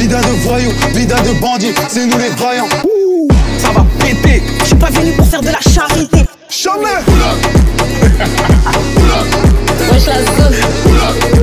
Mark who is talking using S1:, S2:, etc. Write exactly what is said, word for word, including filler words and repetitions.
S1: Vida de voyous, vida de bandits, c'est nous les vaillants.
S2: Ouh, ça va péter. Je suis pas venu pour faire de la charité.
S1: Jamais.
S3: Wesh la zone.